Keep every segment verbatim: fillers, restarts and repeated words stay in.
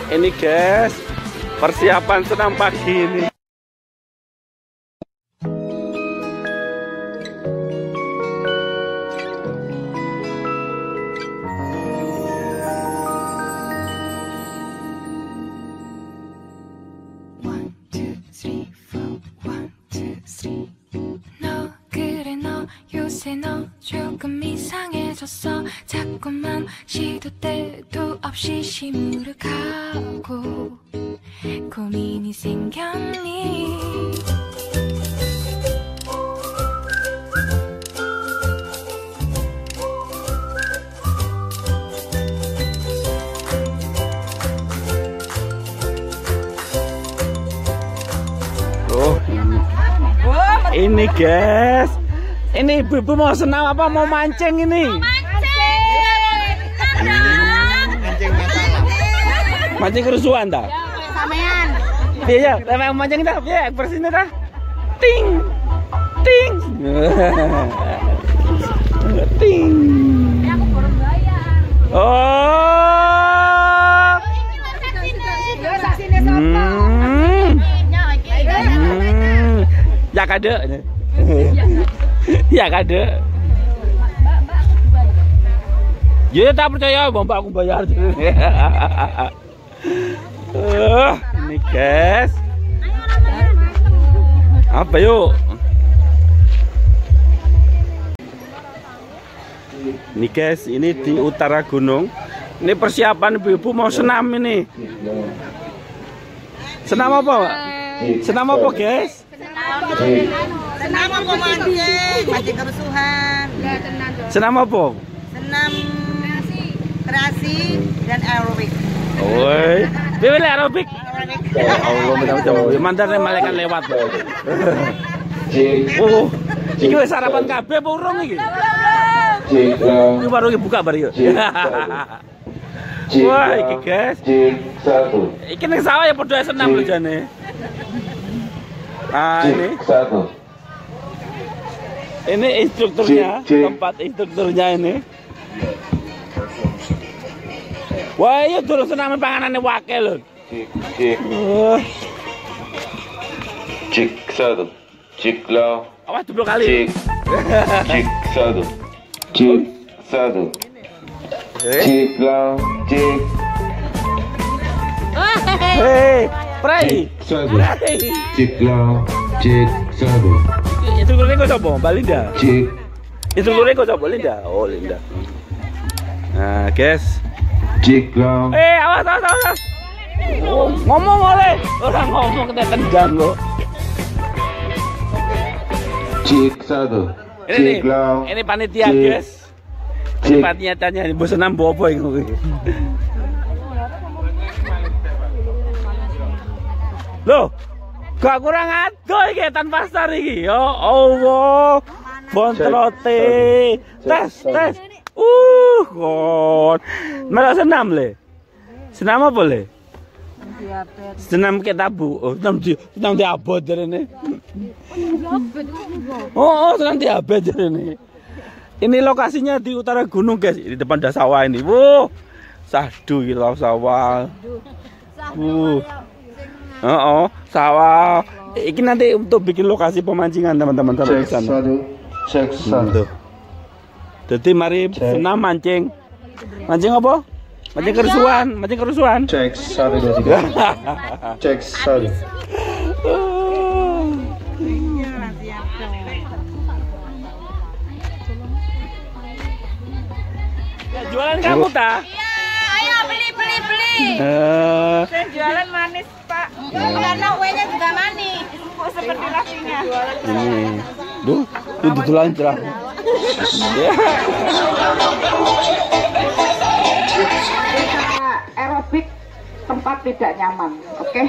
Ini guys, persiapan senam pagi ini. 너 조금 이상해졌어. 자꾸만 시도 때도 없이 시무룩하고 고민이 생겼니. Oh, ini guys. Ini ibu-ibu mau senam apa mau mancing ini? Mau mancing. Mancing masalah. Mancing kerusuhan dah. Sampean. Iya, ya, mau mancing dah. Ya, bersini dah. Ting. Ting. Ting. Aku borong bayar. Oh. Hmm. Hmm. Ya kade. Ya kade. Ya tak percaya mbak aku bayar. uh, Ini guys. Apa yuk? Ini guys, ini di utara gunung. Ini persiapan ibu-ibu mau senam ini. Senam apa, Pak? Senam apa, guys? Senam apa mancing, mancing kerusuhan. Senam apa? Senam kreasi dan aerobik. Oi, pilih aerobik. Oh, Allah, macam-macam. Mantan malaikat lewat. Oh, iki wis sarapan kabeh apa urung iki? Iki baru buka bar yo. Wah, iki guys. Iki ning sawah ya padha senam lho jane. Ah, ini. Ini instrukturnya, tempat instrukturnya ini. Wah, iya dulu senam panganane wakil lho. Cik satu, cik low. Awas dua kali. Cik, cik satu, cik satu, cik low, cik. Hei, prai. Satu, cik low, cik satu. Itu lurnya kok coba, Mbak Linda. Cik. Itu lurnya kok coba, Linda. Oh, Linda. Nah, guys. Cik low. Eh, awas, awas, awas. Oh, ngomong oleh. Orang ngomong kita tendang kok. Cik satu. Ini nih, Cik low. ini panitia Cik. guys. Ini panitia tanya, ini bosan nambo apa ini? Loh, gak kurang adoh iki tanpa pasar iki. Ya Allah. Bontrote. Tes, tes. Uh, kon. Malah senam le. Senam apa le? Senam ke tabu. Oh, senam di senam di abot jarene. Oh, oh, senam di abot jarene. Ini lokasinya di utara gunung, guys. Di depan ada sawah ini. Wuh. Sahdu iki sawah. Uh. Oh, oh, sawah. Ini nanti untuk bikin lokasi pemancingan teman-teman sampai ke sana. Cek satu. Jadi mari senam mancing. Mancing apa? Mancing kerusuhan, mancing kerusuhan. Cek satu dua tiga. Cek satu. Ya, jualan kamu ta? Iya, ayo beli beli beli. Eh, Saya jualan manis, Pak. Karena kuenya juga manis. Kok seperti lakinya. ini. Duh, itu betulan cerah. Ya. Aerobik tempat tidak nyaman, oke? Okay?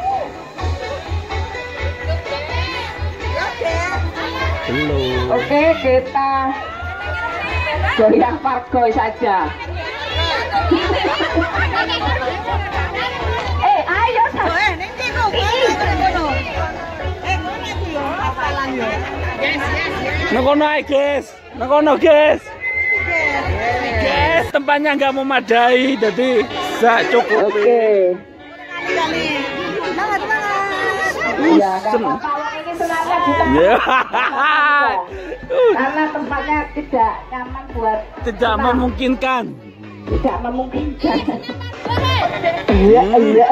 Belum. Oke, kita goyang pargoy saja. Eh, ayo eh, nanti kok Nakono ae, guys. Nakono, guys. Guys, tempatnya nggak memadai, jadi Sak cukup. Oke. Semangat, semangat. Ya, nggak apa-apa. Ini sunatnya di tempat. Ya. Karena tempatnya tidak nyaman buat Tidak senam. memungkinkan. Tidak memungkinkan. Iya, iya.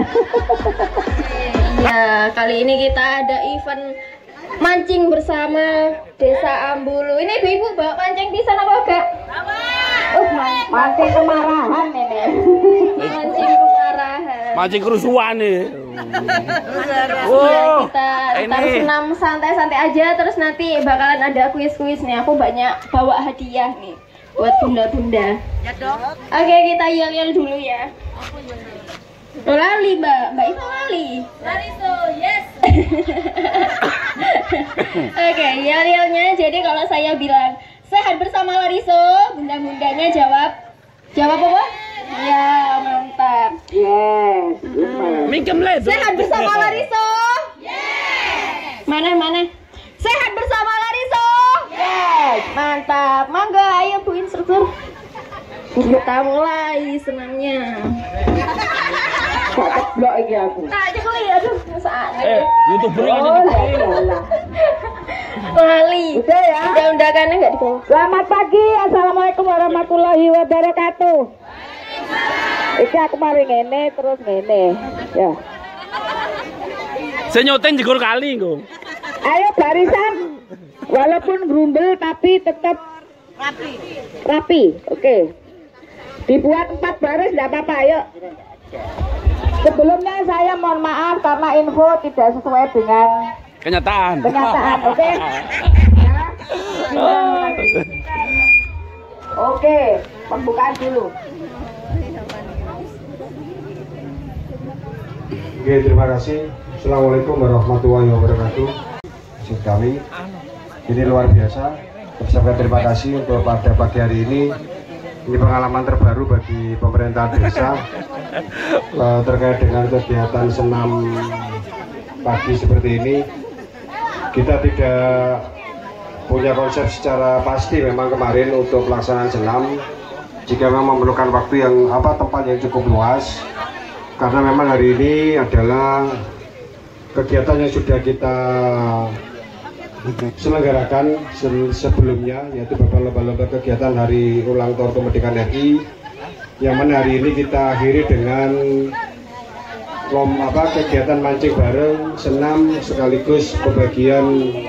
Ya, kali ini kita ada event mancing bersama Desa Ambulu. Ini ibu-ibu bawa pancing di sana apa enggak? Oh, man- Mancing kemarahan ini. mancing kemarahan. Mancing kerusuhan nih. Ya, Wow. kita ntar Ini senam santai-santai aja, terus nanti bakalan ada kuis-kuis nih. Aku banyak bawa hadiah nih buat bunda-bunda. Ya dong. Oke, kita yel-yel dulu ya. Oh, lali mbak, mbak itu lali. Lariso, yes. Oke, yel-yelnya jadi kalau saya bilang sehat bersama Lariso, bunda-bundanya jawab jawab apa? Ya, mantap. Yes. mingkem le. Sehat bersama Lariso. Yes. Mana mana? Sehat bersama Lariso. Yes. Mantap. Mangga, ayo Bu instruktur. Kita mulai senamnya. Kok keblok iki aku. Tak coba ya, aduh, saat Eh, YouTuber kan Oh, ini. lah. Lali. Udah ya. Udah undakannya nggak dibawa? Selamat pagi. Assalamualaikum warahmatullahi wabarakatuh. Iki aku mari ngene terus ngene. Ya. Saya nyoting jegur kali kok. Ayo barisan. Walaupun grundel tapi tetap Rapi. rapi. Oke. Dibuat empat baris enggak apa-apa, ayo. Sebelumnya saya mohon maaf karena info tidak sesuai dengan Kenyataan. kenyataan, oke? Ya. Oke, pembukaan dulu. Oke, terima kasih. Assalamualaikum warahmatullahi wabarakatuh. Maksud kami, ini luar biasa. Saya terima kasih untuk pada pagi hari ini. Ini pengalaman terbaru bagi pemerintah desa eh, terkait dengan kegiatan senam pagi seperti ini. Kita tidak punya konsep secara pasti memang kemarin untuk pelaksanaan senam. Jika memang memerlukan waktu yang apa tempat yang cukup luas, karena memang hari ini adalah kegiatan yang sudah kita selenggarakan sebelumnya, yaitu beberapa lomba-lomba kegiatan hari ulang tahun kemerdekaan R I, yang mana hari ini kita akhiri dengan lom apa kegiatan mancing bareng, senam sekaligus pembagian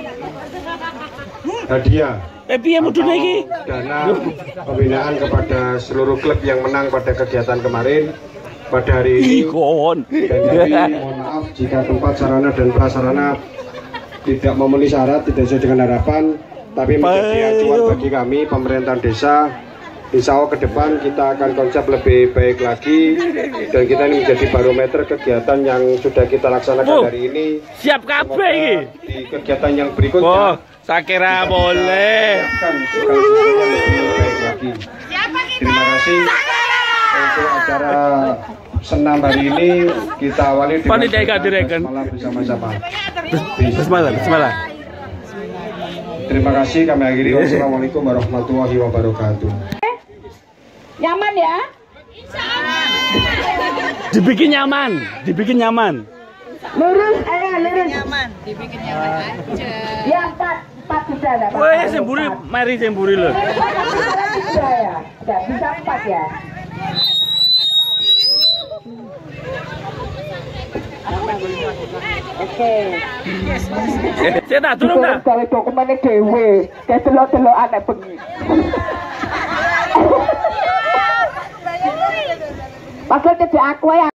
hadiah Eh piye mudune iki? dana pembinaan kepada seluruh klub yang menang pada kegiatan kemarin pada hari ini. Ikon. Dan kami mohon maaf jika tempat sarana dan prasarana tidak memenuhi syarat, tidak sesuai dengan harapan, tapi menjadi acuan bagi kami pemerintah desa. Insya Allah ke depan kita akan konsep lebih baik lagi, dan kita ini menjadi barometer kegiatan yang sudah kita laksanakan Oh, hari ini. Siap kabeh iki. Di kegiatan yang Oh, berikutnya saya kira boleh. akan segala sesuatunya lebih baik lagi. Terima kasih untuk acara senam hari ini. Kita awali dengan Panitia Eka Direken. malam bersama-sama. Bismillah, bismillah. Terima kasih, kami akhiri. Wassalamualaikum warahmatullahi wabarakatuh. Nyaman ya? Dibikin nyaman, dibikin nyaman. Lurus, ayo lurus. Nyaman, dibikin nyaman aja. Ya empat, empat sudah ada. Weh, semburi, mari semburi loh. Sudah ya, sudah bisa empat ya. Oke. Saya tak turun dah. Dari dokumennya dewe, kayak telok-telok anak bengi. Pasal kerja aku ya.